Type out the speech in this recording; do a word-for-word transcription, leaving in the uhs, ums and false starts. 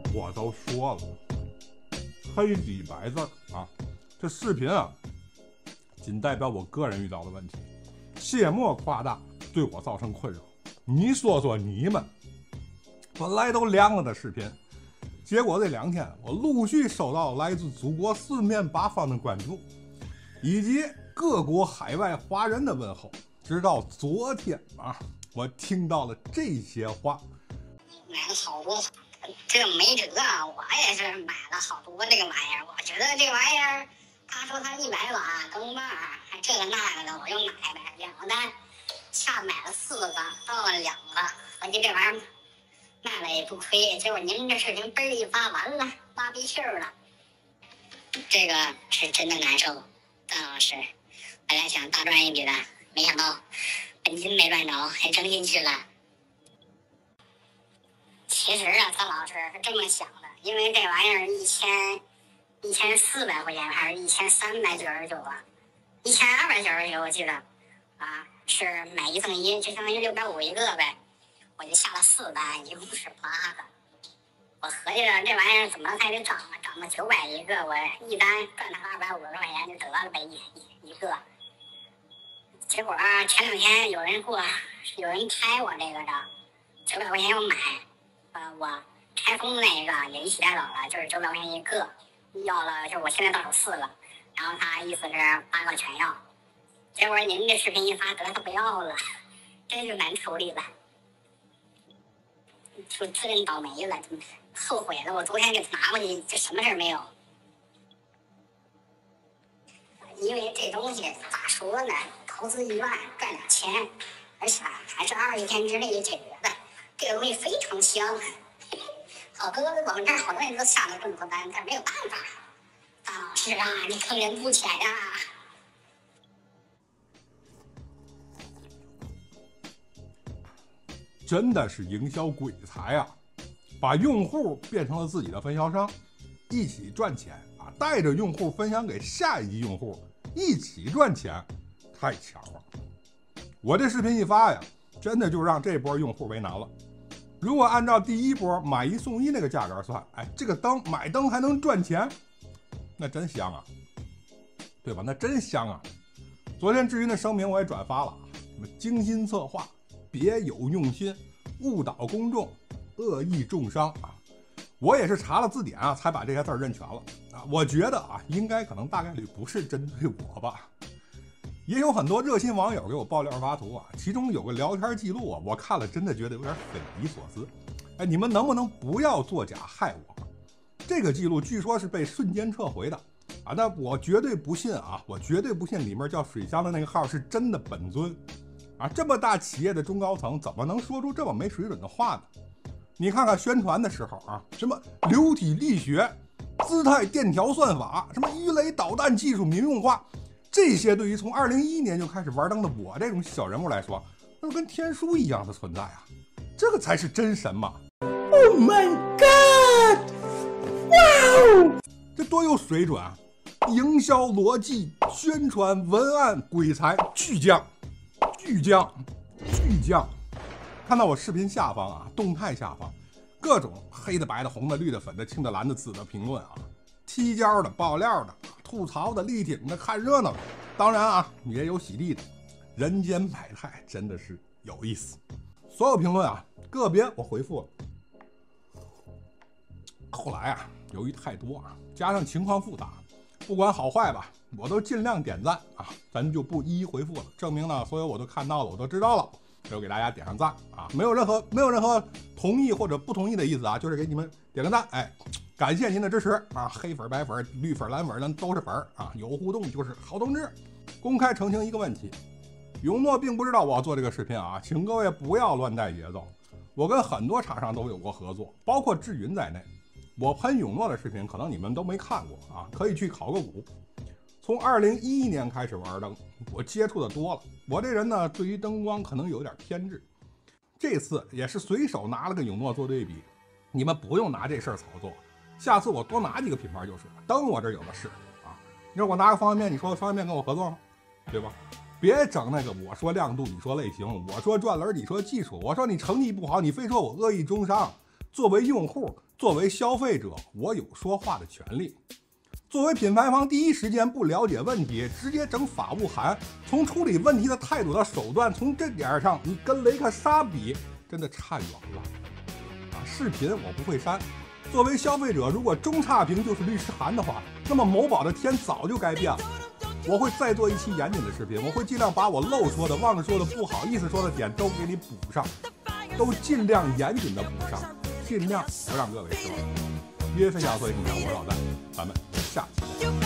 我都说了，黑底白字啊，这视频啊，仅代表我个人遇到的问题，切莫夸大，对我造成困扰。你说说你们，本来都凉了的视频，结果这两天我陆续收到来自祖国四面八方的关注，以及各国海外华人的问候。直到昨天啊，我听到了这些话。 买了好多，这没辙啊！我也是买了好多这个玩意儿，我觉得这玩意儿，他说他一百瓦更棒，还这个那个的，我就买呗。两个单，下买了四个，到了两个，合计这玩意儿卖了也不亏。结果您这事情嘣一发完了，挖鼻涕了，这个是真的难受。段老师，本来想大赚一笔的，没想到本金没赚着，还扔进去了。其实啊，张老师是这么想的，因为这玩意儿一千一千四百块钱还是一千三百九十九啊，一千二百九十九我记得，啊，是买一赠一，就相当于六百五一个呗。我就下了四单，一共是八个。我合计着这玩意儿怎么还得涨啊？涨到九百一个，我一单赚他二百五十块钱就得了呗，一一一个。结果啊，前两天有人给我有人拍我这个的，九百块钱要买。呃，我拆封那个也一起带走了，就是九百块钱一个，要了，就是我现在到手四个，然后他意思是八个全要，结果您这视频一发，得他不要了，真是难处理了，就真倒霉了，真后悔了。我昨天给他拿过去，就什么事没有，因为这东西咋说呢，投资一万赚两千，而且还是二十天之内解决的。这个东西非常香，好多我们这儿好多人都下了这么多单，但没有办法。大老师啊，你坑人不浅呀！ 真的是营销鬼才啊，把用户变成了自己的分销商，一起赚钱啊，带着用户分享给下一级用户，一起赚钱，太强了。我这视频一发呀，真的就让这波用户为难了。如果按照第一波买一送一那个价格算，哎，这个灯买灯还能赚钱，那真香啊，对吧？那真香啊！昨天志云的声明我也转发了，什么精心策划、别有用心、误导公众、恶意重伤啊！我也是查了字典啊，才把这些字认全了啊。我觉得啊，应该可能大概率不是针对我吧。也有很多热心网友给我爆料发图啊，其中有个聊天记录啊，我看了真的觉得有点匪夷所思。哎，你们能不能不要作假害我？这个记录据说是被瞬间撤回的啊，那我绝对不信啊，我绝对不信里面叫水箱的那个号是真的本尊啊！这么大企业的中高层怎么能说出这么没水准的话呢？你看看宣传的时候啊，什么流体力学、姿态电调算法，什么鱼雷导弹技术民用化。这些对于从二零一一年就开始玩灯的我这种小人物来说，那就跟天书一样的存在啊！这个才是真神嘛 ！Oh my god！ 哇哦！ 这多有水准啊！营销逻辑、宣传文案，鬼才巨匠，巨匠，巨匠！看到我视频下方啊，动态下方，各种黑的、白的、红的、绿的、粉的、青的、蓝的、紫的评论啊，踢脚的、爆料的。吐槽的、力挺的、看热闹的，当然啊，也有洗地的，人间百态，真的是有意思。所有评论啊，个别我回复了。后来啊，由于太多啊，加上情况复杂，不管好坏吧，我都尽量点赞啊，咱就不一一回复了。证明呢，所有我都看到了，我都知道了，就给大家点上赞啊，没有任何没有任何同意或者不同意的意思啊，就是给你们点个赞，哎。感谢您的支持啊！黑粉、白粉、绿粉、蓝粉的都是粉啊！有互动就是好同志。公开澄清一个问题，永诺并不知道我要做这个视频啊，请各位不要乱带节奏。我跟很多厂商都有过合作，包括志云在内。我喷永诺的视频可能你们都没看过啊，可以去考个古。从二零一一年开始玩灯，我接触的多了。我这人呢，对于灯光可能有点偏执。这次也是随手拿了个永诺做对比，你们不用拿这事儿炒作。下次我多拿几个品牌就是了，灯我这有的是啊。你说我拿个方便面，你说方便面跟我合作吗？对吧？别整那个我说亮度，你说类型，我说转轮，你说技术，我说你成绩不好，你非说我恶意中伤， 作为用户，作为消费者，我有说话的权利。作为品牌方，第一时间不了解问题，直接整法务函，从处理问题的态度到手段，从这点上，你跟雷克萨比真的差远了。啊，视频我不会删。作为消费者，如果中差评就是律师函的话，那么某宝的天早就该变了。我会再做一期严谨的视频，我会尽量把我漏说的、忘说的、不好意思说的点都给你补上，都尽量严谨的补上，尽量不让各位失望。约分享所以分享，我是老戴，咱们下期再见。